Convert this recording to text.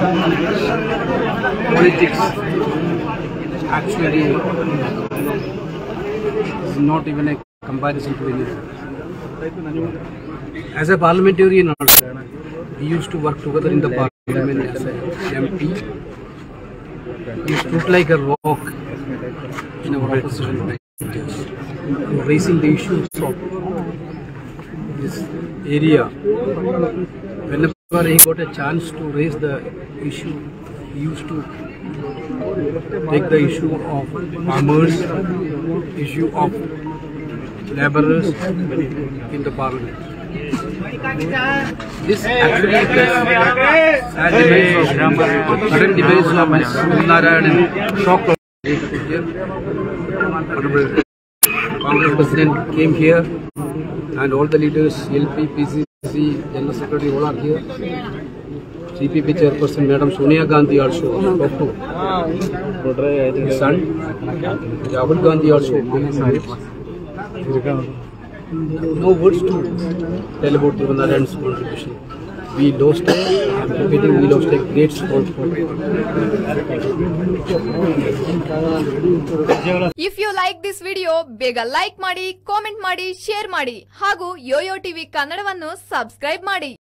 politics actually is not even a comparison to anything. As a parliamentarian also, we used to work together in the parliament as a MP. He stood like a rock in our opposition activities, raising the issues of this area. Whenever he got a chance to raise the issue, he used to take the issue of farmers, issue of laborers in the parliament. This actually is sad sudden demise of Dhruvanarayana shock. Congress president came here and all the leaders, LP, PCC, General Secretary, all are here. CPP chairperson Madam Sonia Gandhi also spoke to his son. Rahul Gandhi also no words to tell about Dhruvanarayana's contribution. We lost a great sport for If you like this video, ಬೇಗ like ಮಾಡಿ, comment ಮಾಡಿ, share ಮಾಡಿ ಹಾಗೂ Yoyo TV ಕನ್ನಡವನ್ನು subscribe ಮಾಡಿ.